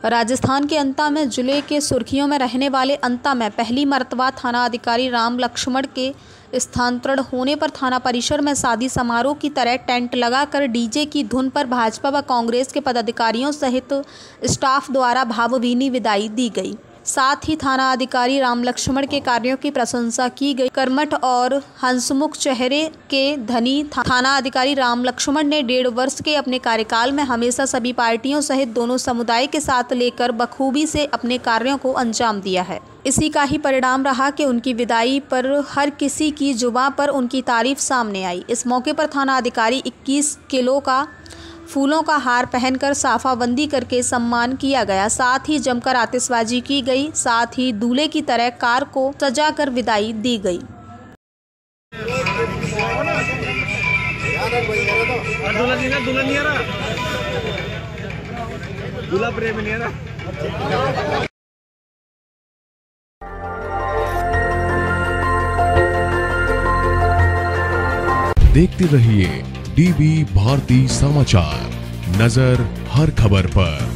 राजस्थान के अंता में जिले के सुर्खियों में रहने वाले अंता में पहली मर्तबा थाना अधिकारी राम लक्ष्मण के स्थानांतरण होने पर थाना परिसर में शादी समारोह की तरह टेंट लगाकर डीजे की धुन पर भाजपा व कांग्रेस के पदाधिकारियों सहित स्टाफ द्वारा भावभीनी विदाई दी गई। साथ ही थाना अधिकारी राम लक्ष्मण के कार्यों की प्रशंसा की गई। कर्मठ और हंसमुख चेहरे के धनी थाना अधिकारी राम लक्ष्मण ने 1.5 वर्ष के अपने कार्यकाल में हमेशा सभी पार्टियों सहित दोनों समुदाय के साथ लेकर बखूबी से अपने कार्यों को अंजाम दिया है। इसी का ही परिणाम रहा कि उनकी विदाई पर हर किसी की जुबां पर उनकी तारीफ सामने आई। इस मौके पर थाना अधिकारी 21 किलो का फूलों का हार पहनकर साफाबंदी करके सम्मान किया गया। साथ ही जमकर आतिशबाजी की गई। साथ ही दूल्हे की तरह कार को सजाकर विदाई दी गई। देखते रहिए डीबी भारती समाचार, नजर हर खबर पर।